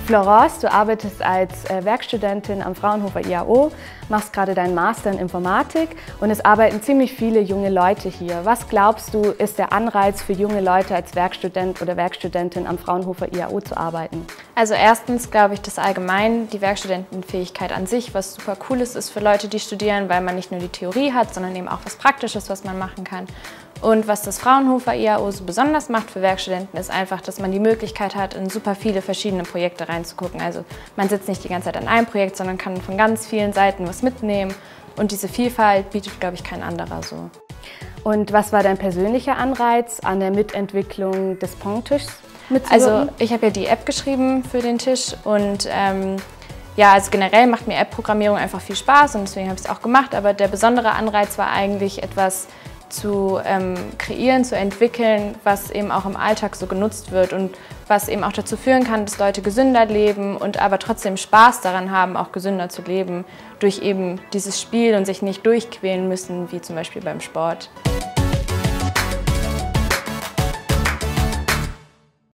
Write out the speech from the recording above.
Florence, du arbeitest als Werkstudentin am Fraunhofer IAO, machst gerade deinen Master in Informatik und es arbeiten ziemlich viele junge Leute hier. Was glaubst du, ist der Anreiz für junge Leute als Werkstudent oder Werkstudentin am Fraunhofer IAO zu arbeiten? Also erstens glaube ich, dass allgemein die Werkstudentenfähigkeit an sich was super Cooles ist für Leute, die studieren, weil man nicht nur die Theorie hat, sondern eben auch was Praktisches, was man machen kann. Und was das Fraunhofer IAO so besonders macht für Werkstudenten, ist einfach, dass man die Möglichkeit hat, in super viele verschiedene Projekte reinzugucken. Also man sitzt nicht die ganze Zeit an einem Projekt, sondern kann von ganz vielen Seiten was mitnehmen. Und diese Vielfalt bietet, glaube ich, kein anderer so. Und was war dein persönlicher Anreiz an der Mitentwicklung des Pong-Tischs? Also ich habe ja die App geschrieben für den Tisch und ja, also generell macht mir App-Programmierung einfach viel Spaß und deswegen habe ich es auch gemacht. Aber der besondere Anreiz war eigentlich etwas zu kreieren, zu entwickeln, was eben auch im Alltag so genutzt wird und was eben auch dazu führen kann, dass Leute gesünder leben und aber trotzdem Spaß daran haben, auch gesünder zu leben, durch eben dieses Spiel und sich nicht durchquälen müssen, wie zum Beispiel beim Sport.